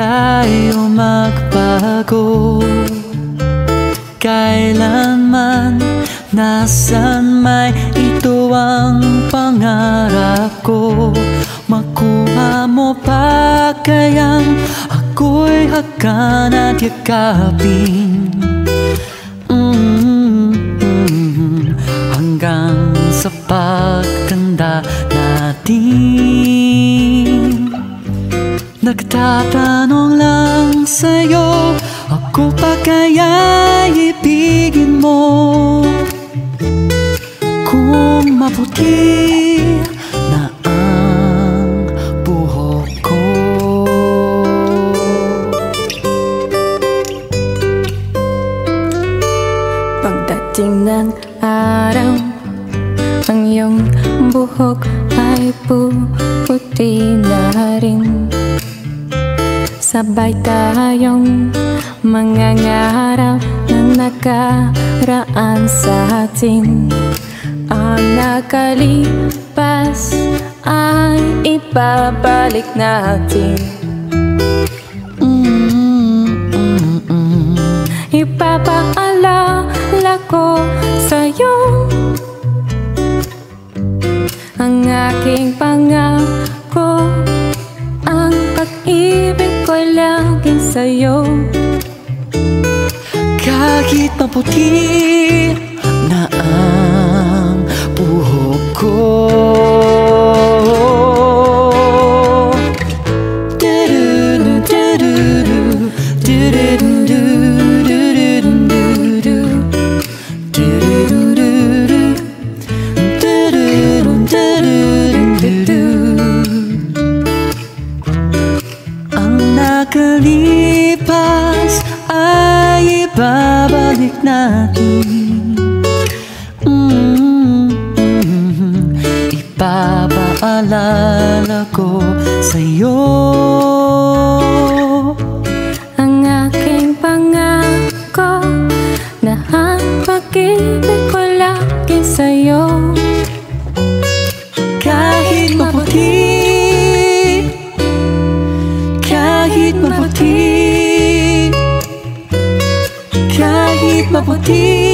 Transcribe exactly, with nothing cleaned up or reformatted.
tayo magbago. Kailanman, nasan may ito ang pangarap ko. Makuha mo pa kayang ako'y hagan at yakapin, mm-hmm. hanggang sa pagtanda natin. Nagtatanong lang sa'yo, ako pa kaya ibigin mo? Kung maputi na ang buhok ko. Pagdating ng araw, ang iyong buhok ay puputi na rin. Sabay tayong mangangarap na nakaraan sa atin. Ang nakalipas ay ibabalik natin. Mm-mm-mm. Ipapaalala ko sa'yo ang aking pangako, ang pag-ibig ko'y laging sa'yo. Kahit maputi na ang buhok ko, nakalipas ay ibabalik natin. Mm-hmm. Ipapaalala ko sa'yo ang aking pangako na ang pag-ibig ko lagi sa'yo. Kahit maputi, kahit maputi, kahit maputi.